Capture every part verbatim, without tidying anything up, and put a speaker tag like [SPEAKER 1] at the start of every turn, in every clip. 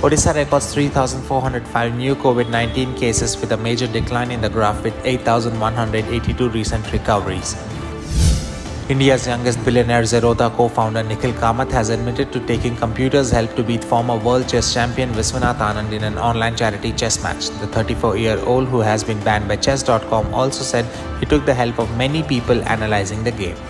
[SPEAKER 1] Odisha records three thousand four hundred five new COVID nineteen cases with a major decline in the graph with eight thousand one hundred eighty-two recent recoveries. India's youngest billionaire Zerodha co-founder Nikhil Kamath has admitted to taking computers' help to beat former world chess champion Viswanath Anand in an online charity chess match. The thirty-four-year-old, who has been banned by chess dot com, also said he took the help of many people analyzing the game.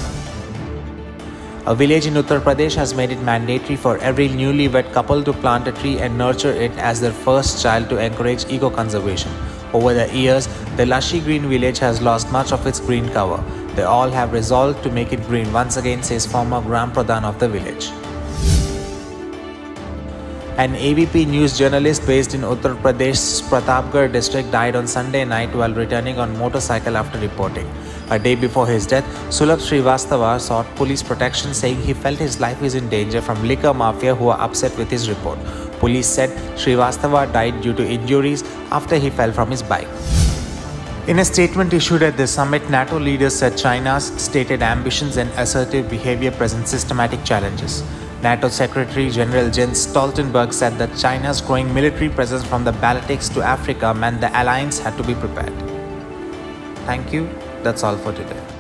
[SPEAKER 1] A village in Uttar Pradesh has made it mandatory for every newlywed couple to plant a tree and nurture it as their first child to encourage eco-conservation. Over the years, the lushy green village has lost much of its green cover. They all have resolved to make it green once again, says former Gram Pradhan of the village. An A B P News journalist based in Uttar Pradesh's Pratapgarh district died on Sunday night while returning on motorcycle after reporting. A day before his death, Sulabh Srivastava sought police protection, saying he felt his life is in danger from liquor mafia who are upset with his report. Police said Srivastava died due to injuries after he fell from his bike. In a statement issued at the summit, NATO leaders said China's stated ambitions and assertive behavior present systematic challenges. NATO Secretary General Jens Stoltenberg said that China's growing military presence from the Baltics to Africa meant the alliance had to be prepared. Thank you. That's all for today.